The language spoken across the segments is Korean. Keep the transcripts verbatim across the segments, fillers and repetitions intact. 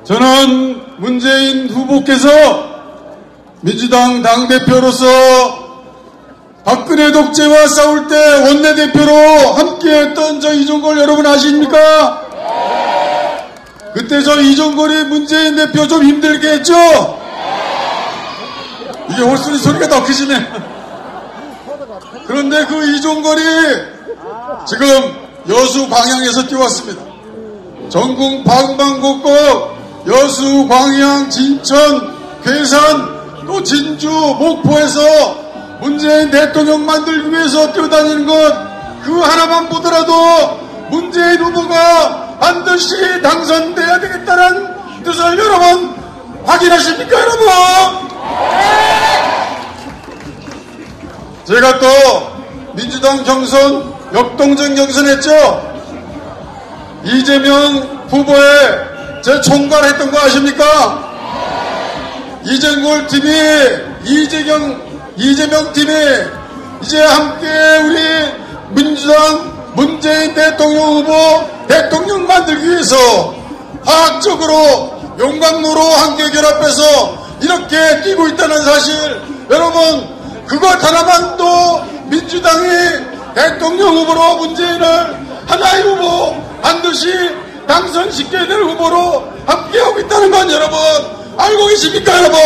저는 문재인 후보께서 민주당 당대표로서 박근혜 독재와 싸울 때 원내대표로 함께했던 저 이종걸 여러분 아십니까? 그때 저 이종걸이 문재인 대표 좀 힘들게 했죠? 이게 홀소리 소리가 더 크시네. 그런데 그 이종걸이 지금 여수 광양에서 뛰어왔습니다. 전국 방방곡곡 여수, 광양, 진천, 괴산, 또 진주, 목포에서 문재인 대통령 만들기 위해서 뛰어다니는 것 그 하나만 보더라도 문재인 후보가 반드시 당선돼야 되겠다는 뜻을 여러분 확인하십니까, 여러분? 제가 또 민주당 경선 역동적 경선했죠. 이재명 후보에 제 총괄했던 거 아십니까? 이재걸 팀이 이재경 이재명 팀이 이제 함께 우리 민주당 문재인 대통령 후보 대통령 만들기 위해서 화학적으로 용광로로 함께 결합해서 이렇게 뛰고 있다는 사실, 여러분 그것 하나만 또 민주당이 대통령 후보로 문재인을 하나의 후보 반드시 당선시켜야 될 후보로 함께하고 있다는 건 여러분 알고 계십니까, 여러분?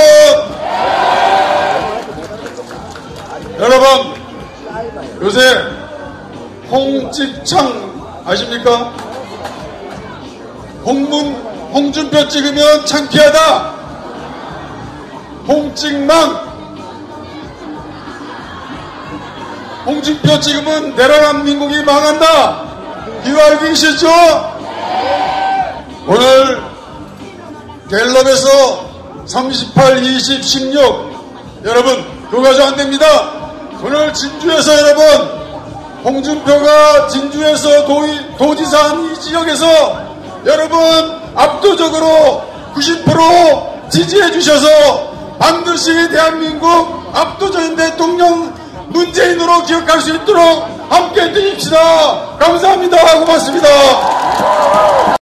여러분 요새 홍찍창 아십니까? 홍문 홍준표 찍으면 창피하다. 홍찍망 홍준표 찍으면 대한민국이 망한다. 이거 알고 계시죠? 오늘 갤럽에서 삼십팔, 이십, 십육 여러분 그거 가지고 안 됩니다. 오늘 진주에서 여러분 홍준표가 진주에서 도의, 도지사한 이 지역에서 여러분 압도적으로 구십 퍼센트 지지해 주셔서 반드시 대한민국 압도적인 대통령 문재인으로 기억할 수 있도록 함께 뛰십시다. 감사합니다. 고맙습니다.